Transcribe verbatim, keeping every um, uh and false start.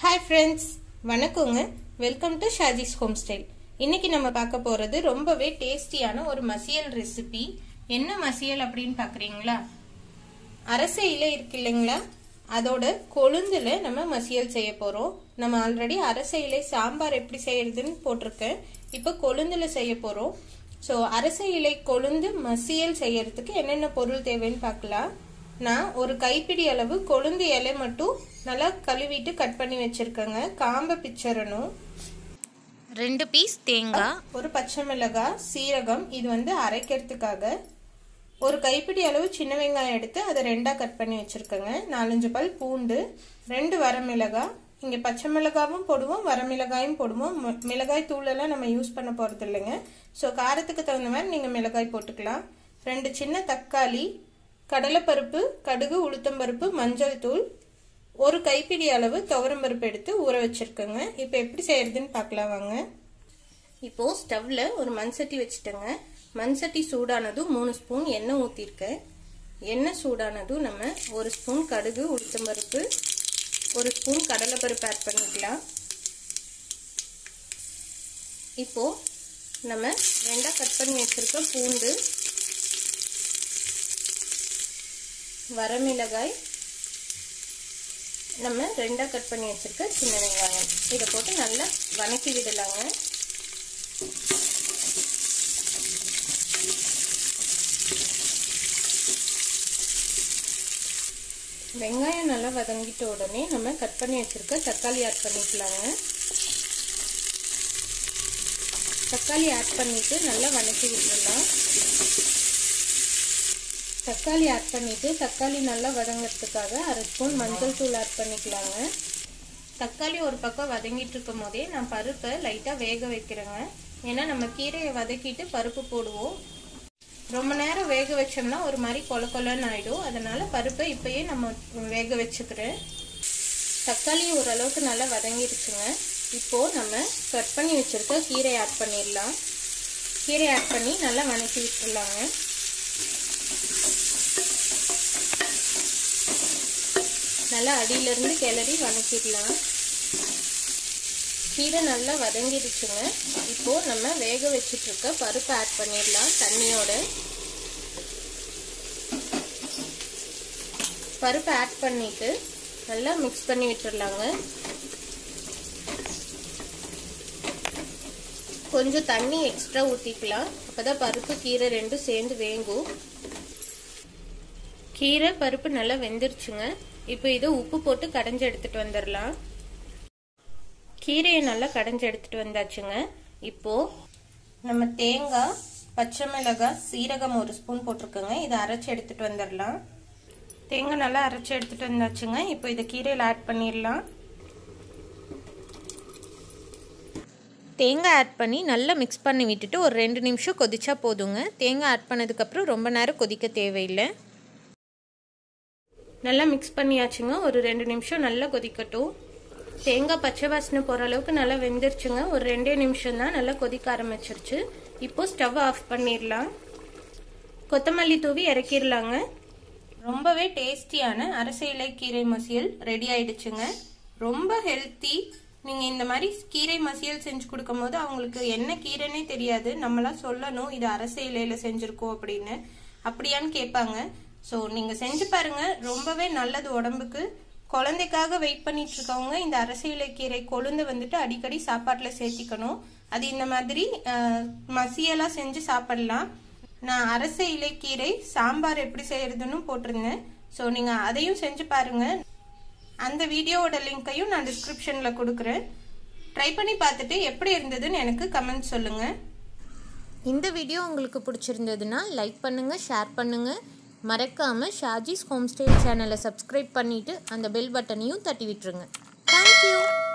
Hi friends, வணக்கங்க. Welcome to Shaji's Home Style. இன்னைக்கு நம்ம பார்க்க போறது ரொம்பவே டேஸ்டியான ஒரு மசியல் ரெசிபி. என்ன மசியல் அப்படினு பார்க்கறீங்களா? அரசை இலை இருக்கு இல்லைங்களா? அதோட கொழுந்துல நம்ம மசியல் செய்ய போறோம். நம்ம ஆல்ரெடி அரசை இலை சாம்பார் எப்படி செய்யறதுன்னு போட்டுருக்கேன். இப்போ கொழுந்துல செய்ய போறோம். சோ அரசை இலை கொழுந்து மசியல் செய்யறதுக்கு என்னென்ன பொருள் தேவைன்னு பார்க்கலாம். நான் ஒரு கைப்பிடி அளவு கொழுந்து இலை மட்டும் நல்லா கழுவிட்டு கட் பண்ணி வச்சிருக்கேங்க. காம்பை பிச்சறணும். ரெண்டு பீஸ் தேங்காய், ஒரு பச்சை மிளகாய், சீரகம், இது வந்து அரைக்கிறதுக்காக. ஒரு கைப்பிடி அளவு சின்ன வெங்காயம் எடுத்து அதை ரெண்டா கட் பண்ணி வச்சிருக்கேங்க. நாலஞ்சு பல் பூண்டு, ரெண்டு வரமிளகாய். இங்க பச்சை மிளகாவும் போடுவோம், வரமிளகாயும் போடுவோம். மிளகாய் தூள் எல்லாம் நம்ம யூஸ் பண்ண போறது இல்லைங்க. ஸோ காரத்துக்கு தகுந்த மாதிரி நீங்க மிளகாய் போட்டுக்கலாம். ரெண்டு சின்ன தக்காளி, கடலைப்பருப்பு, கடுகு, உளுத்தம்பருப்பு, மஞ்சள் தூள், ஒரு கைப்பிடி அளவு துவரம்பருப்பு எடுத்து ஊற வச்சிருக்கேங்க. இப்போ எப்படி செய்யறதுன்னு பார்க்கலாம் வாங்க. இப்போ ஸ்டவ்ல ஒரு மண் சட்டி வச்சுட்டேங்க. மண் சட்டி சூடானதும் மூணு ஸ்பூன் எண்ணெய் ஊற்றிருக்கேன். எண்ணெய் சூடானதும் நம்ம ஒரு ஸ்பூன் கடுகு, உளுத்தம்பருப்பு, ஒரு ஸ்பூன் கடலைப்பருப்பு ஆட் பண்ணிக்கலாம். இப்போ நம்ம ரெண்டா கட் பண்ணி வச்சிருக்க பூண்டு, வரமிளகாய், நம்ம ரெண்டா கட் பண்ணி வச்சிருக்க சின்ன வெங்காயம், இதை போட்டு நல்லா வதக்கி விடலாங்க. வெங்காயம் நல்லா வதங்கிட்ட உடனே நம்ம கட் பண்ணி வச்சிருக்க தக்காளி ஆட் பண்ணிக்கலாங்க. தக்காளி ஆட் பண்ணிட்டு நல்லா வதக்கி விட்டுடலாம். தக்காளி ஆட் பண்ணிட்டு தக்காளி நல்லா வதங்கிறதுக்காக அரை ஸ்பூன் மஞ்சள் தூள் ஆட் பண்ணிக்கலாங்க. தக்காளி ஒரு பக்கம் வதங்கிட்டு இருக்கும் போதே நான் பருப்பை லைட்டா வேக வைக்கிறேங்க. ஏன்னா நம்ம கீரையை வதக்கிட்டு பருப்பு போடுவோம். ரொம்ப நேரம் வேக வச்சோம்னா ஒரு மாதிரி கொல கொலன்னு ஆயிடும். அதனால பருப்பை இப்பயே நம்ம வேக வச்சுக்கிறேன். தக்காளி ஓரளவுக்கு நல்லா வதங்கிடுச்சுங்க. இப்போ நம்ம கட் பண்ணி வச்சிருக்க கீரை ஆட் பண்ணிடலாம். கீரை ஆட் பண்ணி நல்லா வதக்கி விட்டுடலாங்க. நல்லா அடியிலிருந்து கிளறி வதக்கிடலாம். கீரை நல்லா வதங்கிடுச்சுங்க. இப்போ நம்ம வேக வச்சுட்டு இருக்க பருப்பு ஆட் பண்ணிடலாம் தண்ணியோட. பருப்பு ஆட் பண்ணிட்டு நல்லா மிக்ஸ் பண்ணி விட்டுடலாங்க. கொஞ்சம் தண்ணி எக்ஸ்ட்ரா ஊற்றிக்கலாம். அப்போதான் பருப்பு கீரை ரெண்டும் சேர்ந்து வேகும். கீரை பருப்பு நல்லா வெந்துருச்சுங்க. இப்போ இதை உப்பு போட்டு கடைஞ்சி எடுத்துட்டு வந்துடலாம். கீரையை நல்லா கடைஞ்சி எடுத்துட்டு வந்தாச்சுங்க. இப்போ நம்ம தேங்காய், பச்சை மிளகாய், சீரகம் ஒரு ஸ்பூன் போட்டிருக்கோங்க. இதை அரைச்சி எடுத்துட்டு வந்துடலாம். தேங்காய் நல்லா அரைச்சி எடுத்துட்டு வந்தாச்சுங்க. இப்போ இதை கீரையில் ஆட் பண்ணிடலாம். தேங்காய் ஆட் பண்ணி நல்லா மிக்ஸ் பண்ணி விட்டுட்டு ஒரு ரெண்டு நிமிஷம் கொதிச்சா போதுங்க. தேங்காய் ஆட் பண்ணதுக்கப்புறம் ரொம்ப நேரம் கொதிக்க தேவையில்லை. நல்லா மிக்ஸ் பண்ணியாச்சுங்க. ஒரு ரெண்டு நிமிஷம் நல்லா கொதிக்கட்டும். தேங்காய் பச்சை வாசனை போகிற அளவுக்கு நல்லா வெந்துருச்சுங்க. ஒரு ரெண்டே நிமிஷம் தான், நல்லா கொதிக்க ஆரம்பிச்சிருச்சு. இப்போ ஸ்டவ் ஆஃப் பண்ணிடலாம். கொத்தமல்லி தூவி இறக்கிடலாங்க. ரொம்பவே டேஸ்டியான அரசை இலை கீரை மசியல் ரெடி ஆயிடுச்சுங்க. ரொம்ப ஹெல்த்தி. நீங்க இந்த மாதிரி கீரை மசியல் செஞ்சு கொடுக்கும் போது அவங்களுக்கு என்ன கீரைன்னே தெரியாது. நம்மளாம் சொல்லணும் இது அரசை இலையில செஞ்சிருக்கோம் அப்படின்னு. அப்படியான்னு கேட்பாங்க. ஸோ நீங்க செஞ்சு பாருங்க. ரொம்பவே நல்லது உடம்புக்கு. குழந்தைக்காக வெயிட் பண்ணிட்டு இருக்கவங்க இந்த அரசை இலை கீரை கொழுந்து வந்துட்டு அடிக்கடி சாப்பாட்டுல சேர்த்திக்கணும். அது இந்த மாதிரி மசியலா செஞ்சு சாப்பிடலாம். நான் அரசை இலை கீரை சாம்பார் எப்படி செய்யறதுன்னு போட்டிருந்தேன். ஸோ நீங்க அதையும் செஞ்சு பாருங்க. அந்த வீடியோவோட லிங்கையும் நான் டிஸ்கிரிப்ஷன்ல கொடுக்குறேன். ட்ரை பண்ணி பார்த்துட்டு எப்படி இருந்ததுன்னு எனக்கு கமெண்ட் சொல்லுங்க. இந்த வீடியோ உங்களுக்கு பிடிச்சிருந்ததுன்னா லைக் பண்ணுங்க, ஷேர் பண்ணுங்க. மறக்காம ஷாஜிஸ் ஹோம் ஸ்டைல் சேனலை சப்ஸ்கிரைப் பண்ணிட்டு அந்த பெல் பட்டனையும் தட்டி விட்டுருங்க. தேங்க்யூ.